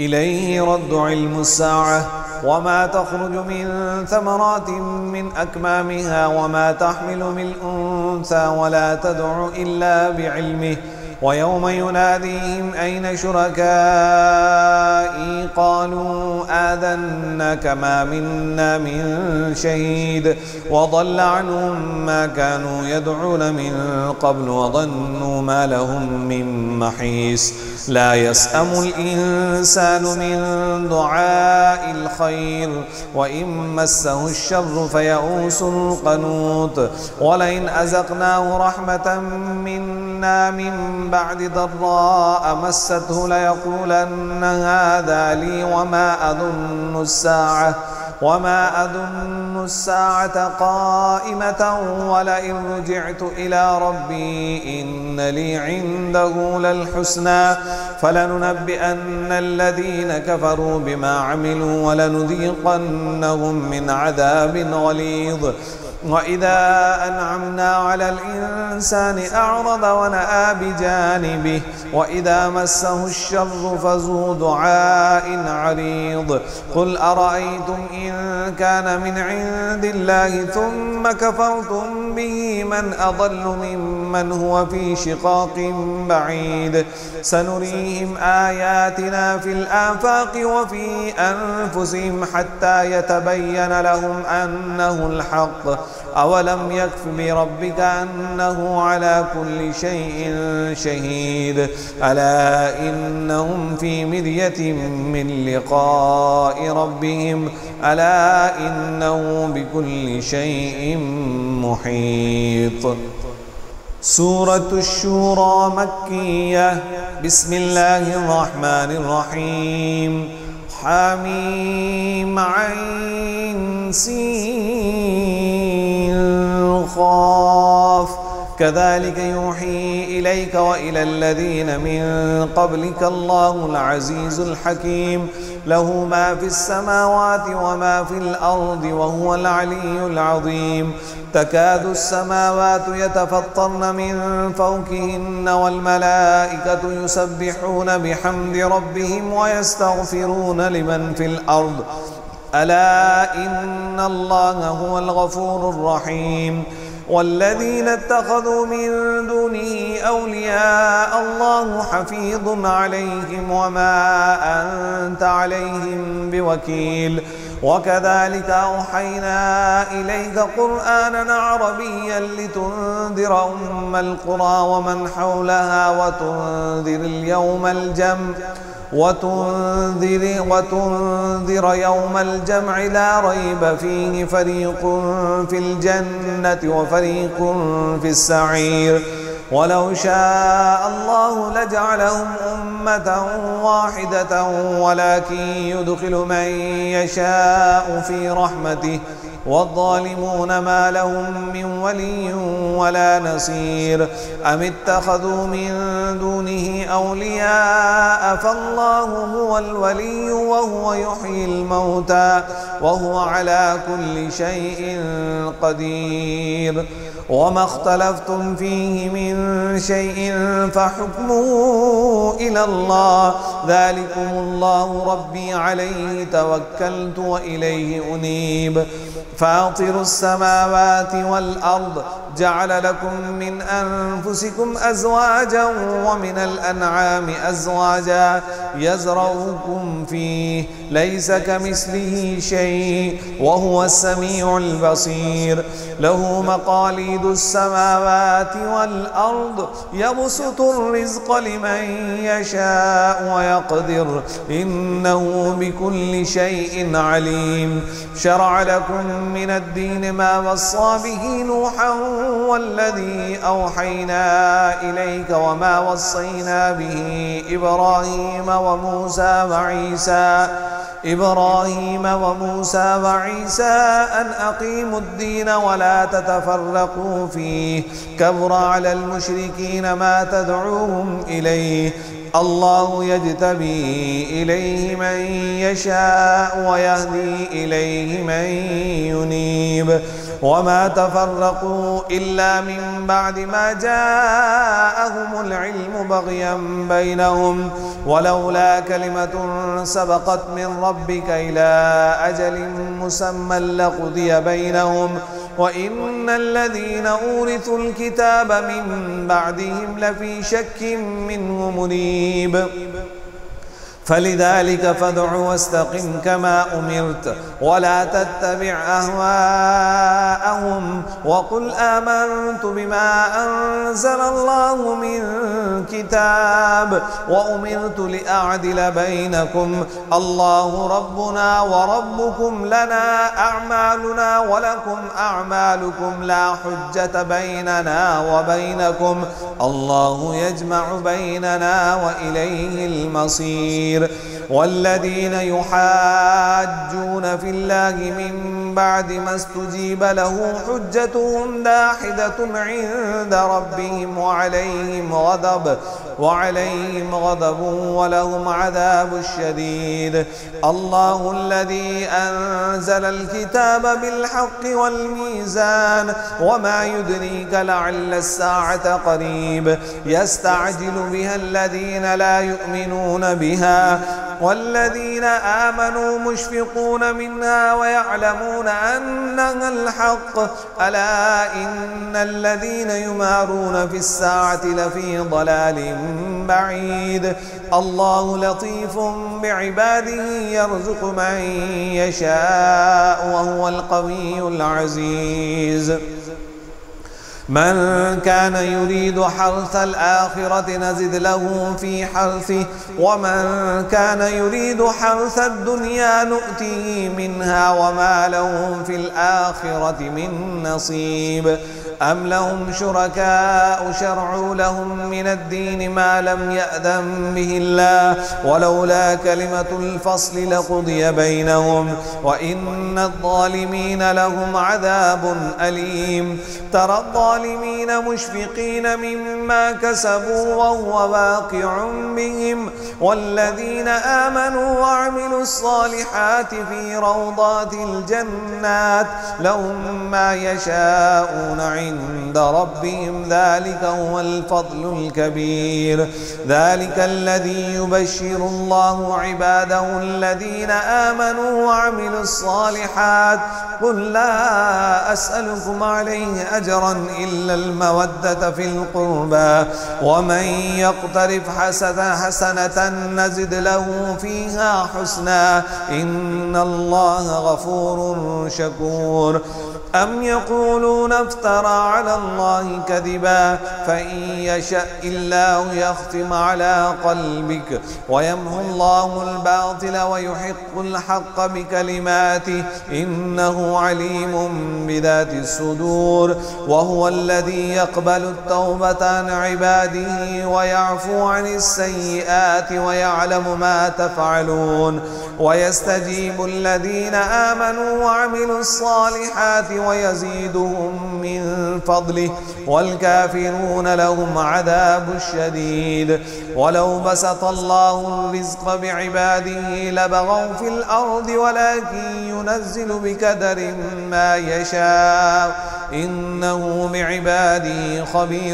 إليه رد علم الساعة وما تخرج من ثمرات من أكمامها وما تحمل من أنثى ولا تدع إلا بعلمه ويوم يناديهم أين شركائي قالوا آذناك ما منا من شهيد وضل عنهم ما كانوا يدعون من قبل وظنوا ما لهم من محيص لا يسأم الإنسان من دعاء الخير وإن مسه الشر فيئوس قنوط ولئن أذقناه رحمة منا من بعد ضراء مسته ليقولن هذا لي وما أظن الساعة قائمة ولئن رجعت إلى ربي إن لي عنده للحسنى فلننبئن الذين كفروا بما عملوا ولنذيقنهم من عذاب غليظ وإذا أنعمنا على الإنسان أعرض ونأى بجانبه وإذا مسه الشر فذو دعاء عريض قل أرأيتم إن كان من عند الله ثم كفرتم به من أضل ممن هو في شقاق بعيد سنريهم آياتنا في الآفاق وفي أنفسهم حتى يتبين لهم أنه الحق أولم يكف بربك أنه على كل شيء شهيد ألا إنهم في مرية من لقاء ربهم ألا إنه بكل شيء محيط. سورة الشورى مكية. بسم الله الرحمن الرحيم. حميم عين سين خاف كذلك يوحي إليك وإلى الذين من قبلك الله العزيز الحكيم له ما في السماوات وما في الأرض وهو العلي العظيم تكاد السماوات يتفطرن من فوقهن والملائكة يسبحون بحمد ربهم ويستغفرون لمن في الأرض ألا إن الله هو الغفور الرحيم والذين اتخذوا من دونه أولياء الله حفيظ عليهم وما أنت عليهم بوكيل وكذلك أوحينا إليك قرآنا عربيا لتنذر أم القرى ومن حولها وتنذر يوم الجمع لا ريب فيه فريق في الجنة وفريق في السعير ولو شاء الله لجعلهم أمة واحدة ولكن يدخل من يشاء في رحمته والظالمون ما لهم من ولي ولا نصير أم اتخذوا من دونه أولياء فالله هو الولي وهو يحيي الموتى وهو على كل شيء قدير وما اختلفتم فيه من شيء فحكمه إلى الله ذلكم الله ربي عليه توكلت وإليه أنيب فاطر السماوات والأرض جعل لكم من أنفسكم أزواجا ومن الأنعام أزواجا يزرعكم فيه ليس كمثله شيء وهو السميع البصير له مقاليد السماوات والأرض يبسط الرزق لمن يشاء ويقدر إنه بكل شيء عليم شرع لكم من الدين ما وصى به نوحا والذي أوحينا إليك وما وصينا به إبراهيم وموسى وعيسى أن أقيموا الدين ولا تتفرقوا فيه كبر على المشركين ما تدعوهم إليه الله يجتبي إليه من يشاء ويهدي إليه من ينيب وما تفرقوا إلا من بعد ما جاءهم العلم بغيا بينهم ولولا كلمة سبقت من ربك إلى أجل مسمى لقضي بينهم وإن الذين أورثوا الكتاب من بعدهم لفي شك منه مريب فلذلك فادع واستقم كما أمرت ولا تتبع أهواءهم وقل آمنت بما أنزل الله من كتاب وأمرت لأعدل بينكم الله ربنا وربكم لنا أعمالنا ولكم أعمالكم لا حجة بيننا وبينكم الله يجمع بيننا وإليه المصير والذين يحاجون في الله من بعد ما استجيب له حجتهم داحدة عند ربهم وعليهم غضب ولهم عذاب شديد الله الذي أنزل الكتاب بالحق والميزان وما يدريك لعل الساعة قريب يستعجل بها الذين لا يؤمنون بها والذين آمنوا مشفقون منها ويعلمون أنها الحق ألا إن الذين يمارون في الساعة لفي ضلال بعيد الله لطيف بعباده يرزق من يشاء وهو القوي العزيز من كان يريد حرث الآخرة نزد له في حرثه ومن كان يريد حرث الدنيا نؤتيه منها وما لهم في الآخرة من نصيب أم لهم شركاء شرعوا لهم من الدين ما لم يأذن به الله ولولا كلمة الفصل لقضي بينهم وإن الظالمين لهم عذاب أليم ترى الظالمين مشفقين مما كسبوا وهو واقع بهم والذين آمنوا وعملوا الصالحات في روضات الجنات لهم ما يشاءون عند ربهم ذلك هو الفضل الكبير ذلك الذي يبشر الله عباده الذين آمنوا وعملوا الصالحات قل لا أسألكم عليه أجرا إلا المودة في القربى ومن يقترف حسنة نزد له فيها حسنا إن الله غفور شكور أم يقولون افترى على الله كذبا فإن يشأ الله يختم على قلبك ويمحو الله الباطل ويحق الحق بكلماته إنه عليم بذات الصدور وهو الذي يقبل التوبة عن عباده ويعفو عن السيئات ويعلم ما تفعلون ويستجيب الذين آمنوا وعملوا الصالحات ويزيدهم من فضله والكافرون لهم عذاب شديد ولو بسط الله الرزق بعباده لبغوا في الأرض ولكن ينزل بقدر ما يشاء إنه بعباده خبير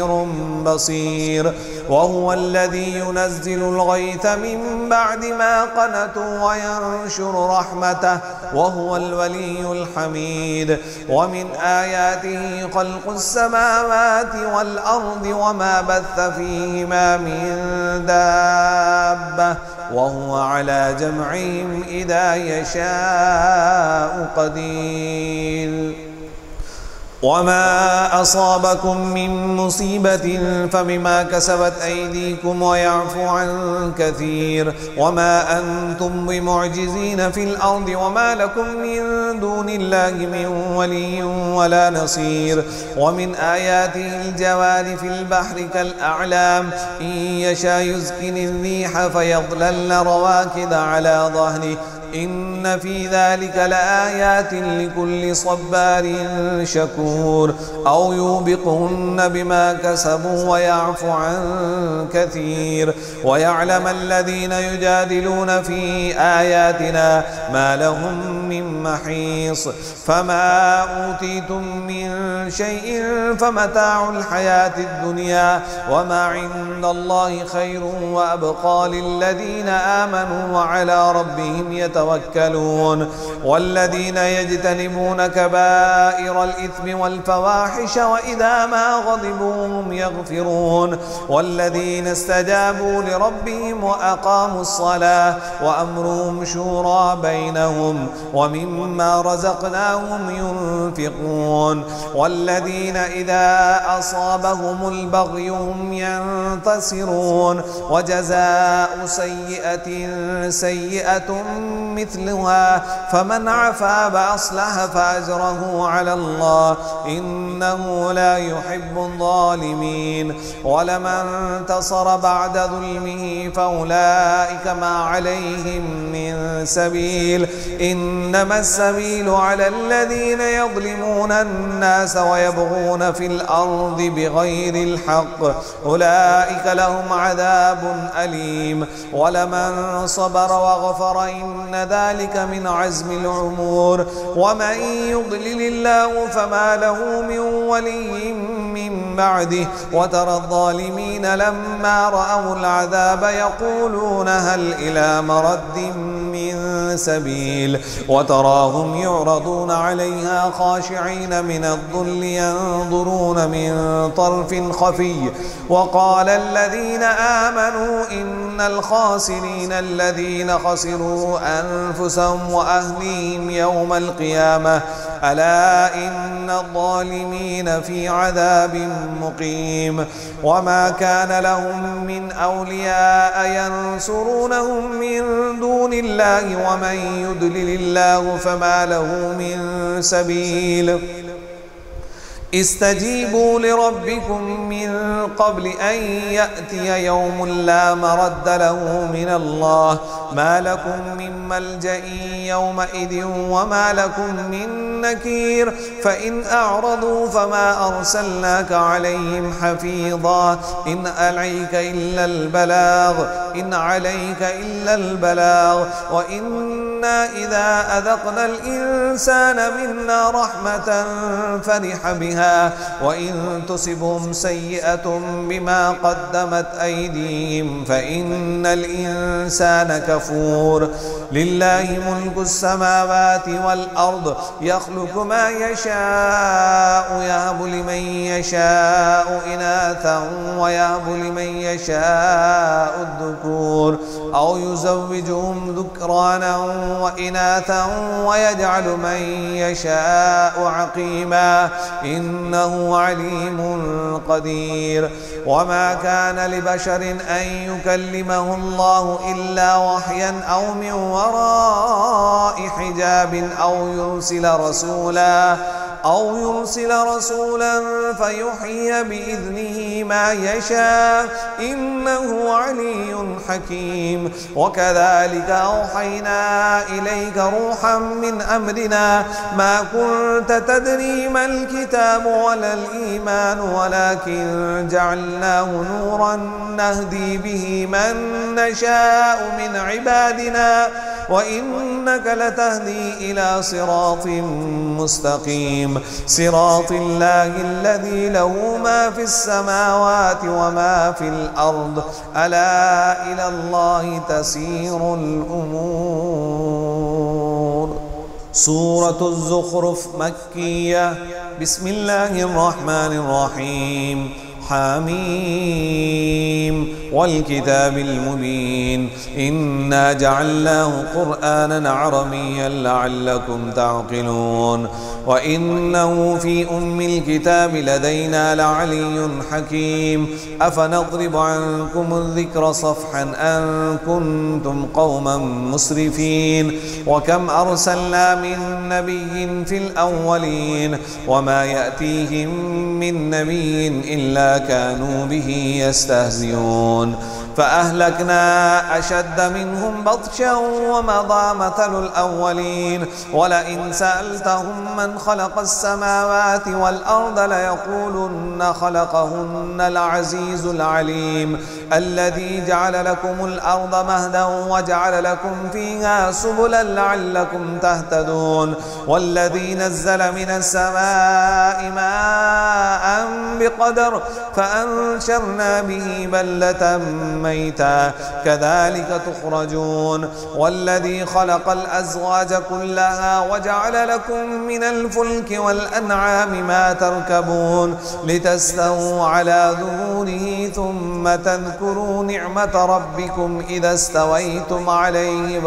بصير وهو الذي ينزل الغيث من بعد ما قنطوا وينشر رحمته وهو الولي الحميد ومن آياته خلق السماوات والأرض وما بث فيهما من دابة وهو على جمعهم إذا يشاء قدير وما أصابكم من مصيبة فبما كسبت أيديكم ويعفو عن كثير وما أنتم بمعجزين في الأرض وما لكم من دون الله من ولي ولا نصير ومن آياته الجوار في البحر كالأعلام إن يشاء يسكن الريح فيظللن رواكد على ظهره إن في ذلك لآيات لكل صبار شكور أو يوبقهن بما كسبوا ويعفو عن كثير ويعلم الذين يجادلون في آياتنا ما لهم من محيص فما أوتيتم من شيء فمتاع الحياة الدنيا وما عند الله خير وأبقى للذين آمنوا وعلى ربهم يتوكلون والذين يجتنبون كبائر الإثم والفواحش وإذا ما غضبوا هم يغفرون والذين استجابوا لربهم وأقاموا الصلاة وأمرهم شورى بينهم ومما رزقناهم ينفقون والذين إذا أصابهم البغي هم ينتصرون وجزاء سيئة سيئة مثلها فمن عفا فأصلح فأجره على الله إنه لا يحب الظالمين ولمن انتصر بعد ظلمه فأولئك ما عليهم من سبيل إنما السبيل على الذين يظلمون الناس ويبغون في الأرض بغير الحق أولئك لهم عذاب أليم ولمن صبر وغفر إن ذلك من عزم الأمور ومن يضلل الله فما له من ولي من بعده وترى الظالمين لما رأوا العذاب يقولون هل إلى مرد من سبيل وتراهم يعرضون عليها خاشعين من الذل ينظرون من طرف خفي وقال الذين آمنوا إن الخاسرين الذين خسروا أنفسهم وأهليهم يوم القيامة ألا إن الظالمين في عذاب مقيم وما كان لهم من أولياء ينصرونهم من دون الله ومن يضلل الله فما له من سبيل استجيبوا لربكم من قبل أن يأتي يوم لا مرد له من الله ما لكم من ملجأ يومئذ وما لكم من نكير فإن أعرضوا فما أرسلناك عليهم حفيظا إن عليك إلا البلاغ وإنا إذا أذقنا الإنسان منا رحمة فرح بها وإن تصبهم سيئة بما قدمت أيديهم فإن الإنسان كفور لله ملك السماوات والأرض يخلق ما يشاء يهب لمن يشاء إناثا ويهب لمن يشاء الذكور أو يزوجهم ذكرانا وإناثا ويجعل من يشاء عقيما إنه عليم قدير وما كان لبشر أن يكلمه الله إلا وحيا أو من وراء حجاب أو يرسل رسولا فيحيي بإذنه ما يشاء إنه علي حكيم وكذلك أوحينا إليك روحا من أمرنا ما كنت تدري ما الكتاب ولا الإيمان ولكن جعلناه نورا نهدي به من نشاء من عبادنا وإنك لتهدي إلى صراط مستقيم صراط الله الذي له ما في السماوات وما في الأرض ألا إلى الله تسير الأمور. سورة الزخرف مكية. بسم الله الرحمن الرحيم. حميم والكتاب المبين إنا جعلناه قرآنا عربيا لعلكم تعقلون وإنه في أم الكتاب لدينا لعلي حكيم أفنضرب عنكم الذكر صفحا أن كنتم قوما مسرفين وكم أرسلنا من نبي في الأولين وما يأتيهم من نبي إلا كانوا به يستهزئون فأهلكنا أشد منهم بطشا ومضى مثل الأولين ولئن سألتهم من خلق السماوات والأرض ليقولن خلقهن العزيز العليم الذي جعل لكم الأرض مهدا وجعل لكم فيها سبلا لعلكم تهتدون والذي نزل من السماء ماء بقدر فأنشرنا به بلة ميتا كذلك تخرجون والذي خلق الأزواج كلها وجعل لكم من الفلك والأنعام ما تركبون لتستووا على ظهوره ثم تذكروا نعمة ربكم إذا استويتم عليه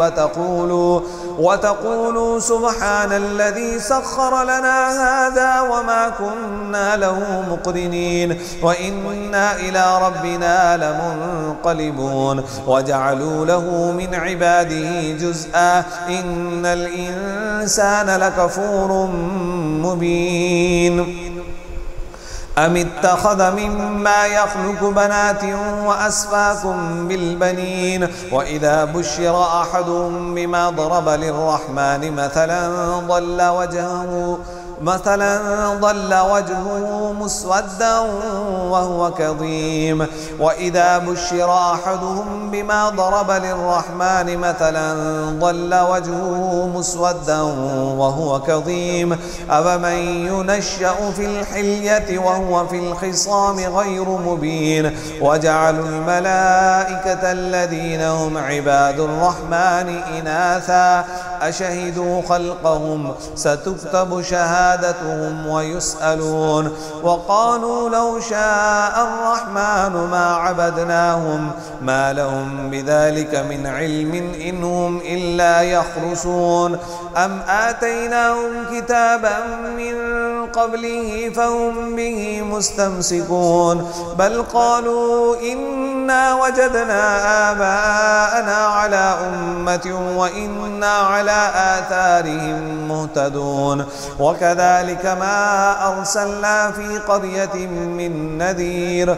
وتقولوا سبحان الذي سخر لنا هذا وما كنا له مقرنين وإنا إلى ربنا لمنقلبون وجعلوا له من عباده جزءا إن الإنسان لكفور مبين أم اتخذ مما يخلق بنات وأسفاكم بالبنين وإذا بشر أحدهم بما ضرب للرحمن مثلا ظل وجهه مسودا وهو كظيم وإذا بشر أحدهم بما ضرب للرحمن مثلا ظل وجهه مسودا وهو كظيم أفمن ينشأ في الحلية وهو في الخصام غير مبين وجعلوا الملائكة الذين هم عباد الرحمن إناثا أشهدوا خلقهم ستكتب شهادتهم ويسألون وقالوا لو شاء الرحمن ما عبدناهم ما لهم بذلك من علم إن هم إلا يخرصون أم آتيناهم كتابا من قبله فهم به مستمسكون بل قالوا إنا وجدنا آباءنا على أمة وإنا على آثارهم مهتدون وكذلك ما أرسلنا في قرية من نذير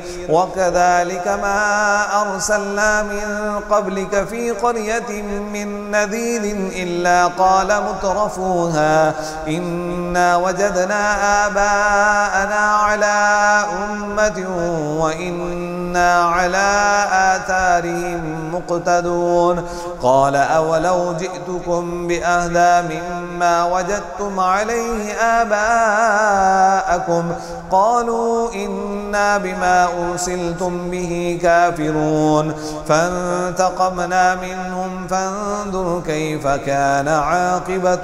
من قبلك في قرية من نذير إلا قال مترفوها إنا وجدنا آباءنا على أمة وإنا على آثارهم مقتدون قال أولو جئتكم بأهدى مما وجدتم عليه آباءكم قالوا إنا بما أرسلتم به كافرون فانتقمنا منهم فانظر كيف كان عاقبة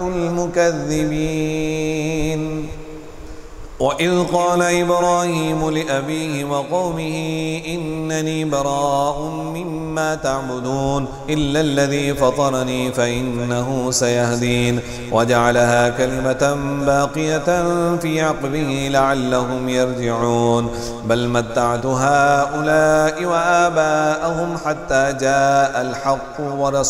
المكذبين وإذ قال إبراهيم لأبيه وقومه إنني براء مما تعبدون إلا الذي فطرني فإنه سيهدين وجعلها كلمة باقية في عقبه لعلهم يرجعون بل متعت هؤلاء وآباءهم حتى جاء الحق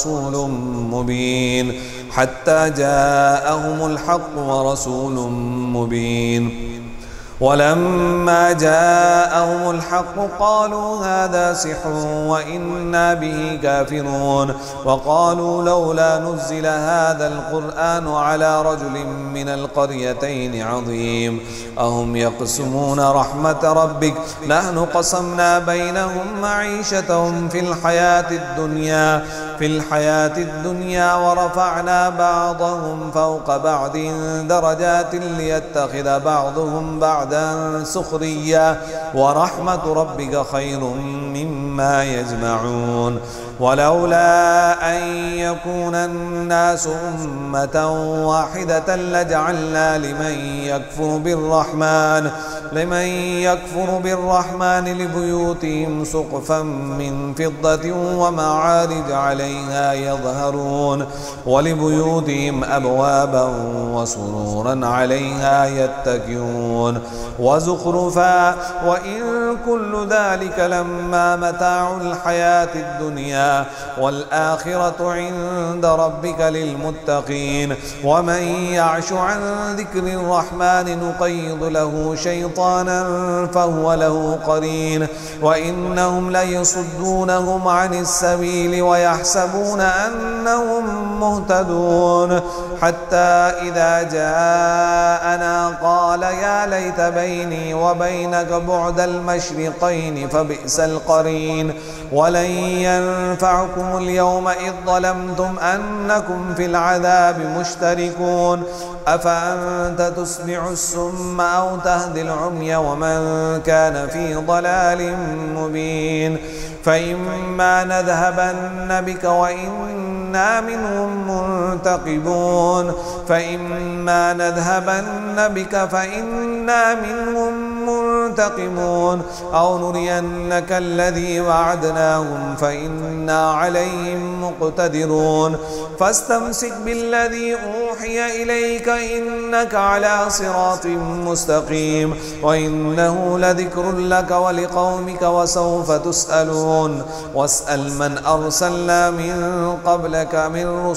ورسول مبين ولما جاءهم الحق قالوا هذا سحر وإنا به كافرون وقالوا لولا نزل هذا القرآن على رجل من القريتين عظيم أهم يقسمون رحمة ربك نحن قسمنا بينهم معيشتهم في الحياة الدنيا ورفعنا بعضهم فوق بعض درجات ليتخذ بعضهم بعضا سخريا ورحمة ربك خير مما يجمعون ولولا أن يكون الناس أمة واحدة لجعلنا لمن يكفر بالرحمن لبيوتهم سقفا من فضة ومعارج عليها يظهرون ولبيوتهم أبوابا وسرورا عليها يتكئون وزخرفا وإن كل ذلك لما متاع الحياة الدنيا والآخرة عند ربك للمتقين ومن يعش عن ذكر الرحمن نقيض له شيطانا فهو له قرين وإنهم ليصدونهم عن السبيل ويحسبون أنهم مهتدون حتى إذا جاءنا قال يا ليت بيني وبينك بعد المشرقين فبئس القرين ولن ينفعكم اليوم إذ ظلمتم أنكم في العذاب مشتركون أفأنت تسمع السم أو تهدي العمي ومن كان في ضلال مبين فإما نذهبن بك وإنا منهم منتقمون فإما نذهبن بك فإنا منهم منتقمون أو نرينك الذي وعدناهم فإنا عليهم مقتدرون فاستمسك بالذي أوحي إليك إنك على صراط مستقيم وإنه لذكر لك ولقومك وسوف تسألون واسأل من أرسلنا من قبلك من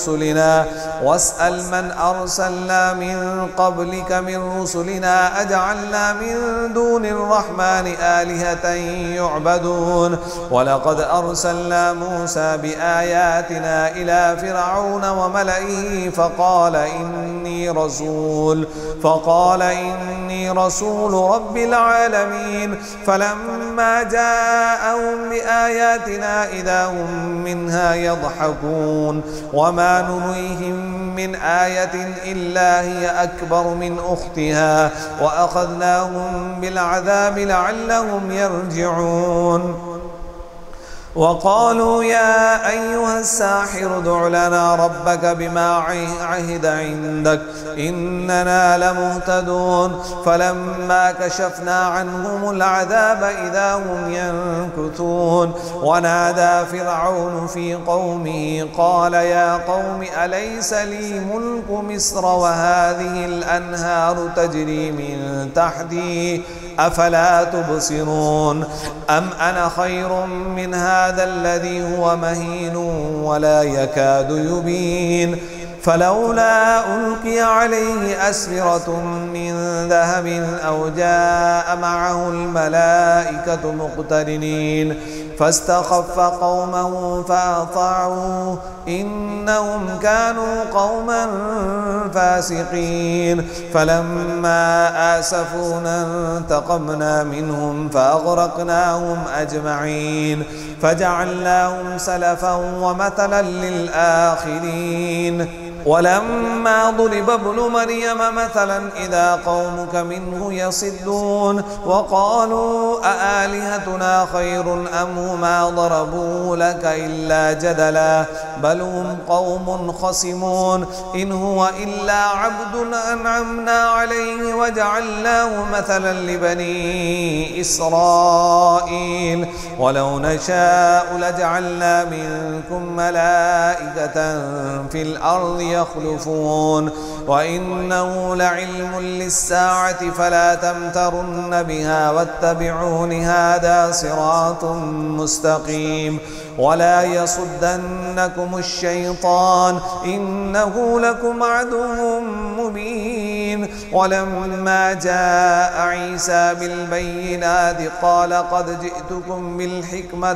رسلنا أجعلنا من دون الرحمن آلهة يعبدون ولقد أرسلنا موسى بآياتنا إلى فرعون وملئه فقال إني رسول رب العالمين فلما جاءهم بآياتنا إذا هم منها يضحكون وما نريهم من آية إلا هي أكبر من أختها وأخذناهم بالعذاب لعلهم يرجعون وقالوا يا أيها الساحر ادع لنا ربك بما عهد عندك إننا لمهتدون فلما كشفنا عنهم العذاب إذا هم ينكثون ونادى فرعون في قومه قال يا قوم أليس لي ملك مصر وهذه الأنهار تجري من تحتي أفلا تبصرون أم أنا خير من هذا الذي هو مهين ولا يكاد يبين فلولا ألقي عليه أسورة من ذهب أو جاء معه الملائكة مقترنين فاستخف قومه فأطاعوه إنهم كانوا قوما فاسقين فلما آسفونا انتقمنا منهم فأغرقناهم أجمعين فجعلناهم سلفا ومثلا للآخرين ولما ضرب ابن مريم مثلا إذا قومك منه يصدون وقالوا أآلهتنا خير أم هما ضربوا لك إلا جدلا بل هم قوم خصمون إن هو إلا عبد أنعمنا عليه وجعلناه مثلا لبني إسرائيل ولو نشاء لجعلنا منكم ملائكة في الأرض يخلفون وإنه لعلم للساعة فلا تمترن بها واتبعون هذا صراط مستقيم ولا يصدنكم الشيطان إنه لكم عدو مبين ولما جاء عيسى بالبينات قال قد جئتكم بالحكمة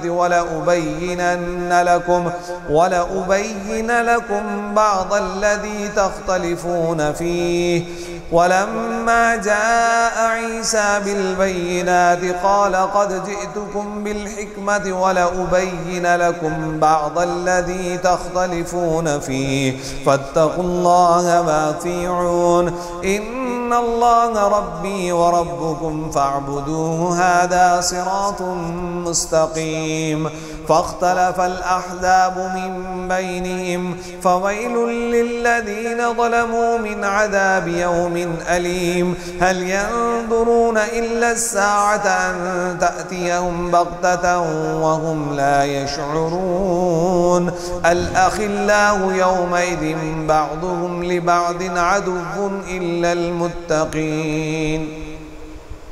ولأبين لكم بعض الذي تختلفون فيه ولما جاء عيسى بالبينات قال قد جئتكم بالحكمة ولأبين لكم بعض الذي تختلفون فيه فاتقوا الله وأطيعون إن الله ربي وربكم فاعبدوه هذا صراط مستقيم فاختلف الأحزاب من بينهم فويل للذين ظلموا من عذاب يوم أليم هل ينظرون إلا الساعة أن تأتيهم بغتة وهم لا يشعرون الأخلاء يومئذ بعضهم لبعض عدو إلا المتقين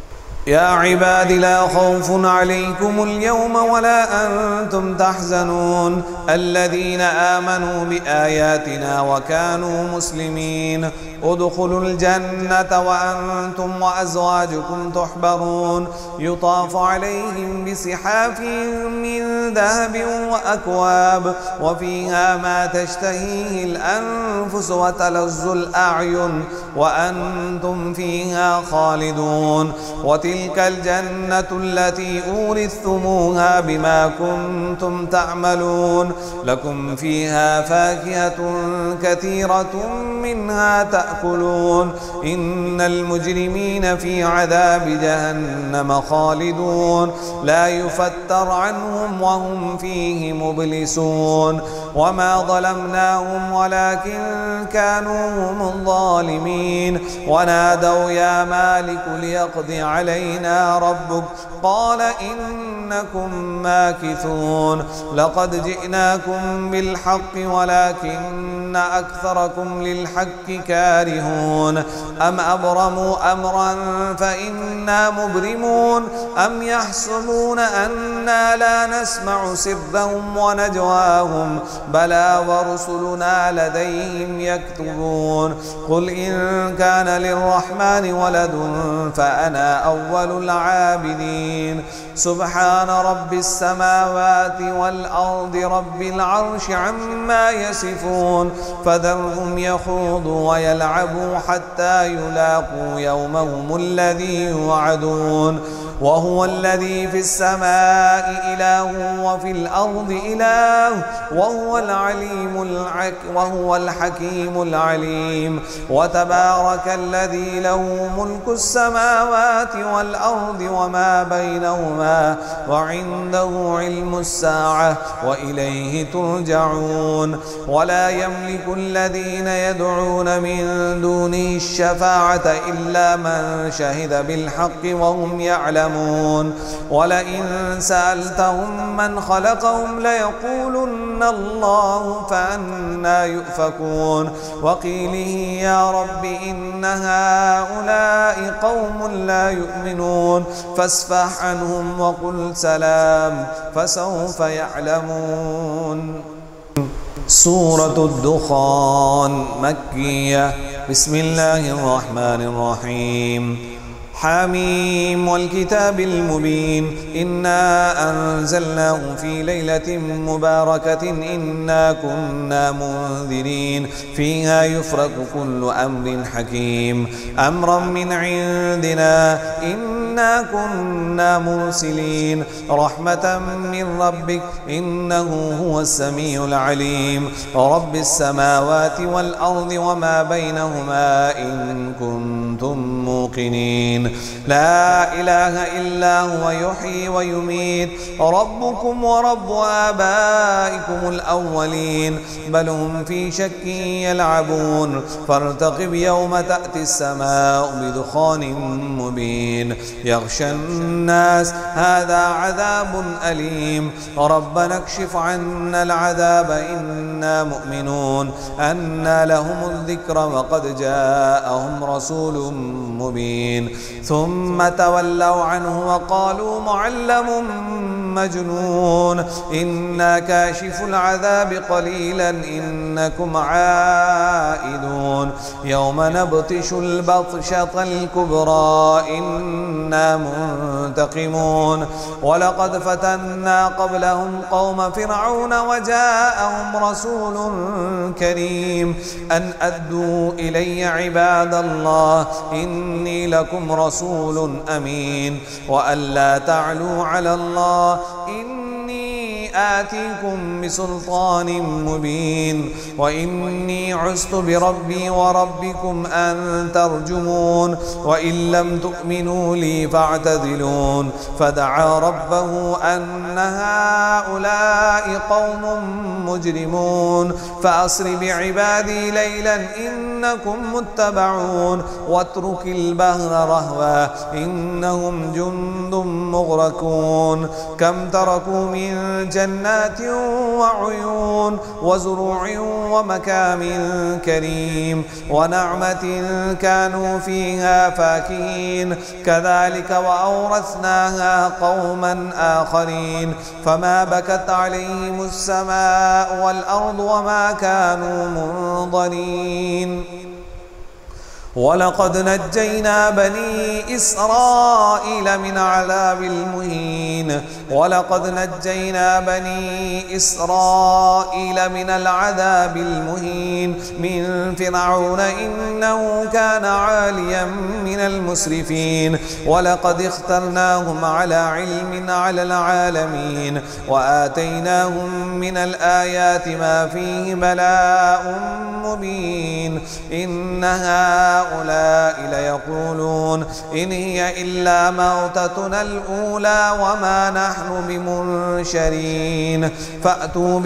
يا عباد لا خوف عليكم اليوم ولا أنتم تحزنون الذين آمنوا بآياتنا وكانوا مسلمين ادخلوا الجنة وأنتم وأزواجكم تحبرون يطاف عليهم بصحاف من ذهب وأكواب وفيها ما تشتهيه الأنفس وتلذ الأعين وأنتم فيها خالدون وتلك الجنة التي أورثتموها بما كنتم تعملون لكم فيها فاكهة كثيرة منها تأكلون إن المجرمين في عذاب جهنم خالدون لا يفتر عنهم وهم فيه مبلسون وما ظلمناهم ولكن كانوا هم الظالمين ونادوا يا مالك ليقض علينا ربك قال إنكم ماكثون لقد جئناكم بالحق ولكن أكثركم للحق كارهون أم أبرموا أمرا فإنا مبرمون أم يحسبون أنا لا نسمع سرهم ونجواهم بلى ورسلنا لديهم يكتبون قل إن كان للرحمن ولد فأنا أول العابدين سبحان رب السماوات والأرض رب العرش عما يصفون فذرهم يخوضوا ويلعبوا حتى يلاقوا يومهم الذي يوعدون وهو الذي في السماء إله وفي الأرض إله وهو الحكيم العليم وتبارك الذي له ملك السماوات والأرض وما بينهما وعنده علم الساعة وإليه ترجعون ولا يملك الذين يدعون من دونه الشفاعة إلا من شهد بالحق وهم يعلمون ولئن سألتهم من خلقهم ليقولن الله فأنى يؤفكون وقيله يا رب إن هؤلاء قوم لا يؤمنون فاصفح عنهم وقل سلام فسوف يعلمون. سورة الدخان مكية. بسم الله الرحمن الرحيم. حميم والكتاب المبين إنا أنزلناه في ليلة مباركة إنا كنا منذرين فيها يفرق كل أمر حكيم أمرا من عندنا إنا كنا مرسلين رحمة من ربك إنه هو السميع العليم رب السماوات والأرض وما بينهما إن كنتم موقنين لا إله إلا هو يحيي ويميت ربكم ورب آبائكم الأولين بل هم في شك يلعبون فارتقب يوم تأتي السماء بدخان مبين يغشى الناس هذا عذاب أليم ربنا اكشف عنا العذاب إنا مؤمنون أنى لهم الذكر وقد جاءهم رسول مبين ثم تولوا عنه وقالوا معلم مجنون إنا كاشف العذاب قليلا إنكم عائدون يوم نبطش البطشة الكبرى إنا منتقمون ولقد فتنا قبلهم قوم فرعون وجاءهم رسول كريم أن أدوا إلي عباد الله إني لكم رسول أمين وأن لا تعلوا على الله إني آتيكم بسلطان مبين وإني عزت بربي وربكم أن ترجمون وإن لم تؤمنوا لي فاعتزلون فدعا ربه أن هؤلاء قوم مجرمون فأسر بعبادي ليلا إنكم متبعون واترك البحر رهوا إنهم جند مغرقون كم تركوا من جنة جنات وعيون وزروع ومكان كريم ونعمة كانوا فيها فاكهين كذلك وأورثناها قوما آخرين فما بكت عليهم السماء والأرض وما كانوا منظرين ولقد نجينا بني إسرائيل من عذاب المهين ولقد نجينا بني إسرائيل من العذاب المهين من فرعون إنه كان عاليا من المسرفين ولقد اخترناهم على علم على العالمين وآتيناهم من الآيات ما فيه بلاء مبين إن هؤلاء ليقولون إن هي إلا موتتنا الأولى وما نحن بمنشرين فأتوا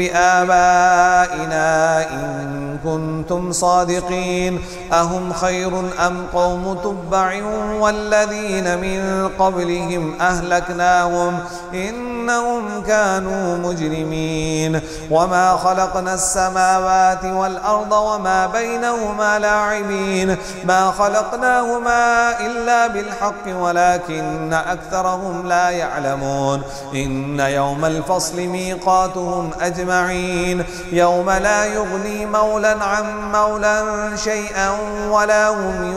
بآبائنا إن كنتم صادقين أهم خير أم قوم تبع والذين من قبلهم أهلكناهم إنهم كانوا مجرمين وما خلقنا السماوات والأرض وما بينهما لاعبين ما خلقناهما إلا بالحق ولكن أكثرهم لا يعلمون إن يوم الفصل ميقاتهم أجمعين يوم لا يغني مولى عن مولى شيئا ولا هم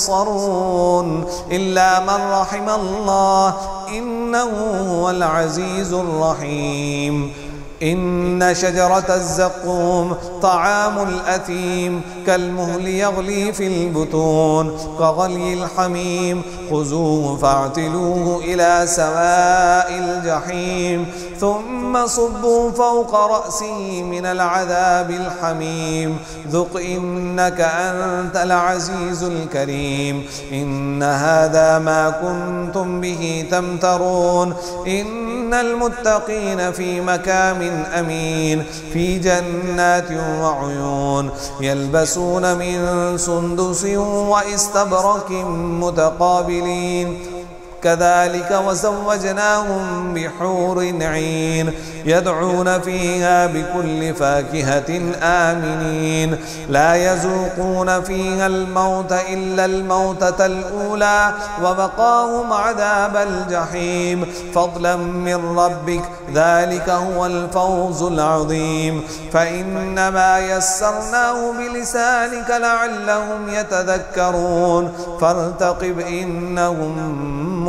ينصرون إلا من رحم الله إنه هو العزيز الرحيم إن شجرة الزقوم طعام الأثيم كالمهل يغلي في البطون كغلي الحميم خذوه فاعتلوه إلى سواء الجحيم ثم صبوا فوق رأسه من العذاب الحميم ذق إنك أنت العزيز الكريم إن هذا ما كنتم به تمترون إن المتقين في مكان أمين في جنات وعيون يلبسون من سندس واستبرق متقابلين كذلك وزوجناهم بحور عين يدعون فيها بكل فاكهة آمنين لا يذوقون فيها الموت إلا الموتة الأولى وبقاهم عذاب الجحيم فضلا من ربك ذلك هو الفوز العظيم فإنما يسرناه بلسانك لعلهم يتذكرون فارتقب إنهم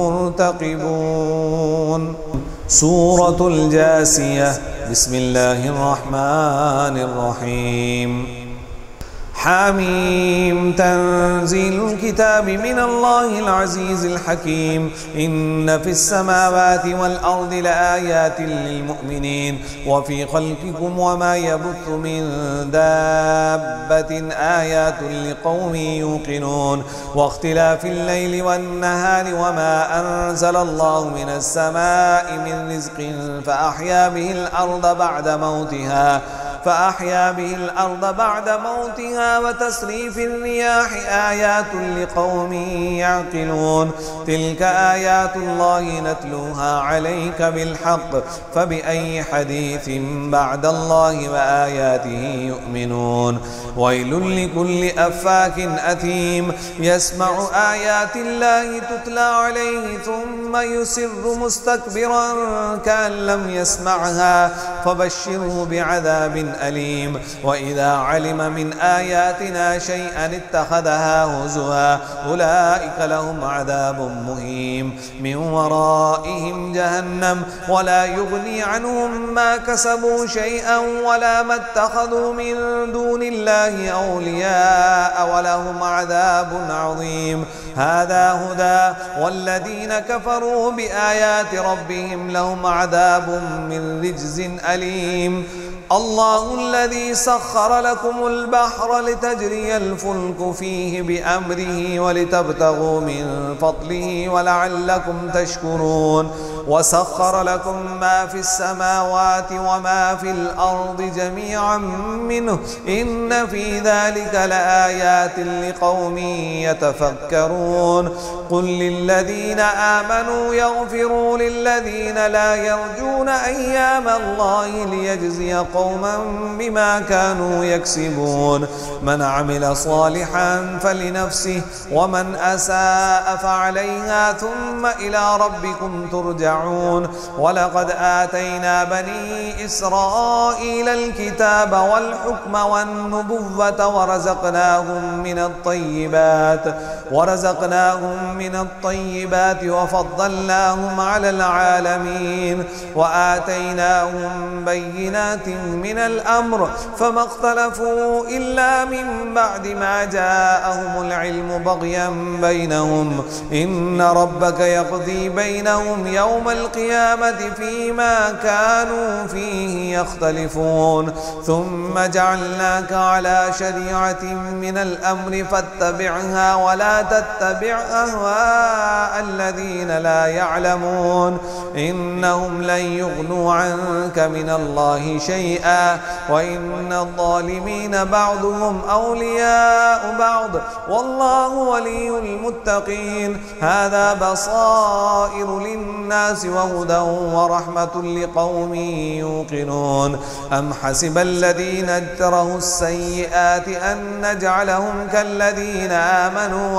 مرتقبون سورة الجاثية بسم الله الرحمن الرحيم حميم تنزيل الكتاب من الله العزيز الحكيم إن في السماوات والأرض لآيات للمؤمنين وفي خلقكم وما يبث من دابة آيات لقوم يوقنون واختلاف الليل والنهار وما أنزل الله من السماء من رزق فأحيا به الأرض بعد موتها وتصريف الرياح آيات لقوم يعقلون تلك آيات الله نتلوها عليك بالحق فبأي حديث بعد الله وآياته يؤمنون ويل لكل أفاك أثيم يسمع آيات الله تتلى عليه ثم يسر مستكبرا كأن لم يسمعها فبشره بعذاب أليم وإذا علم من آياتنا شيئا اتخذها هزوا أولئك لهم عذاب مهين من ورائهم جهنم ولا يغني عنهم ما كسبوا شيئا ولا ما اتخذوا من دون الله أولياء ولهم عذاب عظيم هذا هدى والذين كفروا بآيات ربهم لهم عذاب من رجز أليم الله الذي سخر لكم البحر لتجري الفلك فيه بأمره ولتبتغوا من فضله ولعلكم تشكرون وسخر لكم ما في السماوات وما في الأرض جميعا منه إن في ذلك لآيات لقوم يتفكرون قل للذين آمنوا يغفروا للذين لا يرجون أيام الله ليجزي قوما بما كانوا يكسبون من عمل صالحا فلنفسه ومن أساء فعليها ثم إلى ربكم ترجعون ولقد آتينا بني إسرائيل الكتاب والحكم والنبوة ورزقناهم من الطيبات وفضلناهم على العالمين وآتيناهم بينات من الأمر فما اختلفوا إلا من بعد ما جاءهم العلم بغيا بينهم إن ربك يقضي بينهم يوم القيامة فيما كانوا فيه يختلفون ثم جعلناك على شريعة من الأمر فاتبعها ولا تتبع أهواء الذين لا يعلمون إنهم لن يغنوا عنك من الله شيئا وإن الظالمين بعضهم أولياء بعض والله ولي المتقين هذا بصائر للناس وهدى ورحمة لقوم يوقنون أم حسب الذين اجتروا السيئات أن نجعلهم كالذين آمنوا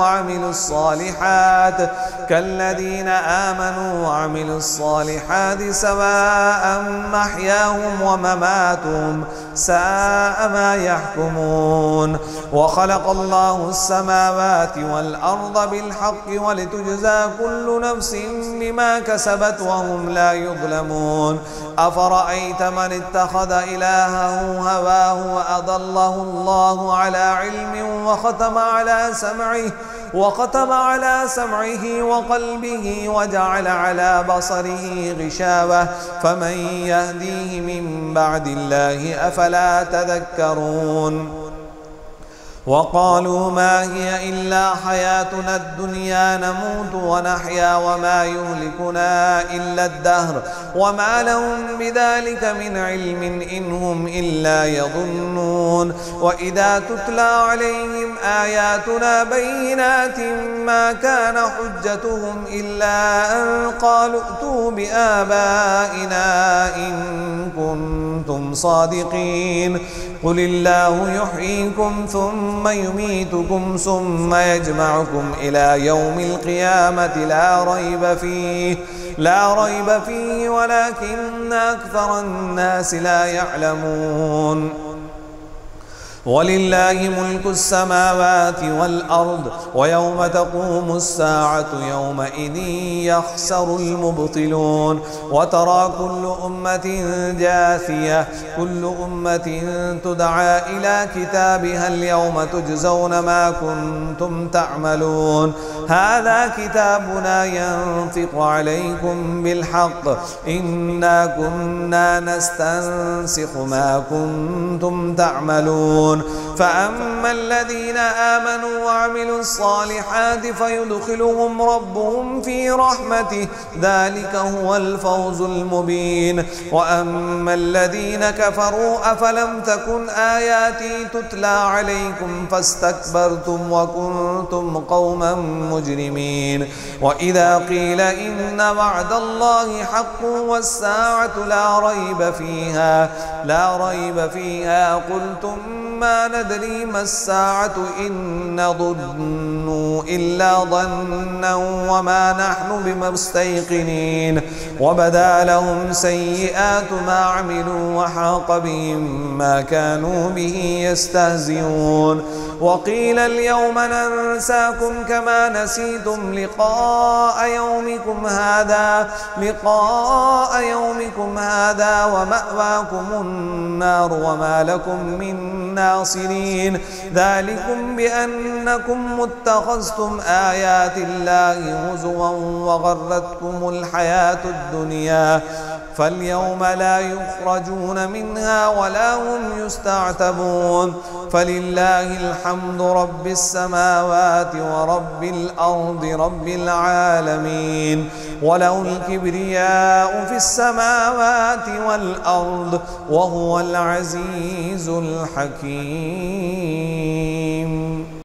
وعملوا الصالحات سواء محياهم ومماتهم ساء ما يحكمون وخلق الله السماوات والأرض بالحق ولتجزى كل نفس بما كسبت وهم لا يظلمون أفرأيت من اتخذ إلهه هواه وأضله الله على علم وختم على سمعه وقلبه وجعل على بصره غشاوة فمن يهديه من بعد الله أفلا تذكرون وقالوا ما هي إلا حياتنا الدنيا نموت ونحيا وما يهلكنا إلا الدهر وما لهم بذلك من علم إن هم إلا يظنون وإذا تتلى عليهم آياتنا بينات ما كان حجتهم إلا أن قالوا ائتوا بآبائنا إن كنتم صادقين قل الله يحييكم ثم يميتكم ثم يجمعكم إلى يوم القيامة لا ريب فيه ولكن أكثر الناس لا يعلمون ولله ملك السماوات والأرض ويوم تقوم الساعة يومئذ يخسر المبطلون وترى كل أمة جاثية كل أمة تدعى إلى كتابها اليوم تجزون ما كنتم تعملون هذا كتابنا ينطق عليكم بالحق إنا كنا نستنسخ ما كنتم تعملون فأما الذين آمنوا وعملوا الصالحات فيدخلهم ربهم في رحمته ذلك هو الفوز المبين وأما الذين كفروا أفلم تكن آياتي تتلى عليكم فاستكبرتم وكنتم قوما مجرمين وإذا قيل إن وعد الله حق والساعة لا ريب فيها قلتم ما ندري ما الساعة إن نظن إلا ظنا وما نحن بمستيقنين وبدا لهم سيئات ما عملوا وحاق بهم ما كانوا به يستهزئون وقيل اليوم ننساكم كما نسيتم لقاء يومكم هذا ومأواكم النار وما لكم من ناصرين ذلكم بأنكم اتخذتم آيات الله هزوا وغرتكم الحياة الدنيا فاليوم لا يخرجون منها ولا هم يستعتبون فلله الحمد رب السماوات ورب الأرض رب العالمين وله الكبرياء في السماوات والأرض وهو العزيز الحكيم.